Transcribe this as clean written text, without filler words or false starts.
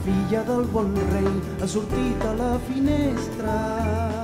filla del bon rei, ha sortit a la finestra.